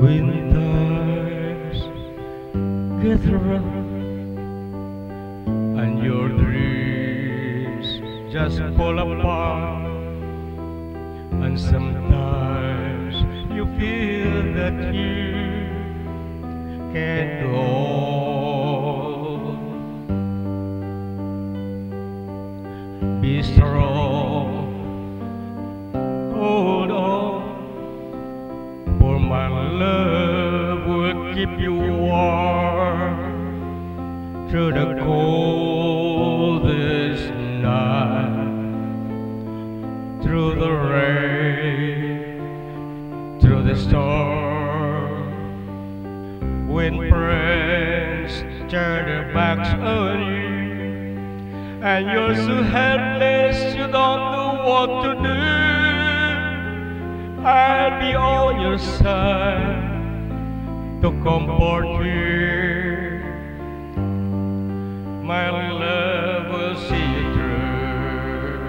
Winters get rough and your dreams just fall apart, and sometimes you feel that you can't go. Be strong, hold on, for my love will keep you warm through the coldest night, through the rain, through the storm. When friends turn their backs on you and you're so helpless you don't know what to do, I'll be on your side to comfort you. My love will see you through.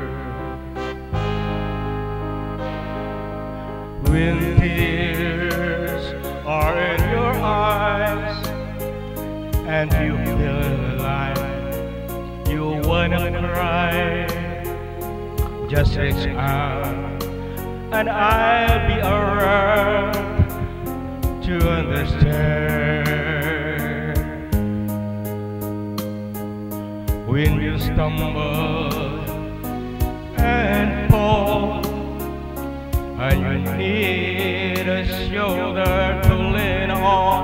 When tears are in your eyes and you feel like you wanna cry, just reach out and I'll be around to understand. When you stumble and fall and you need a shoulder to lean on,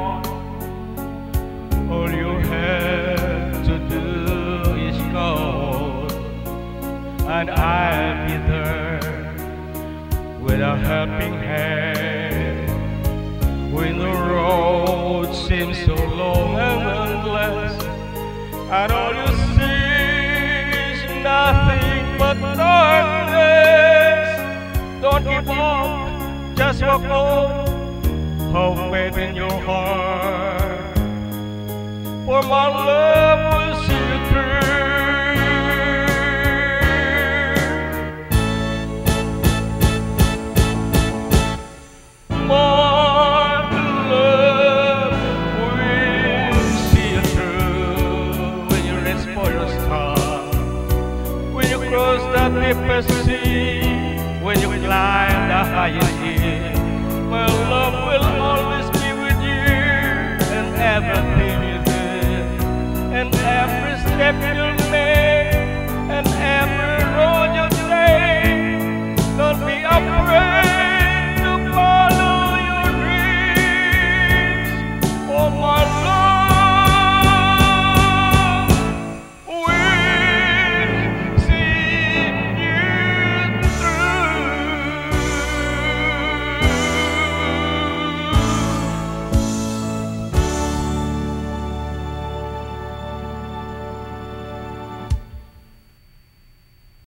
all you have to do is call and I'll be there with a helping hand. When the road seems so long and endless and all you see is nothing but darkness, don't give up, just walk on, have faith in your heart, for my love will see you through. Cross the deepest sea, when you climb the highest hill, my love will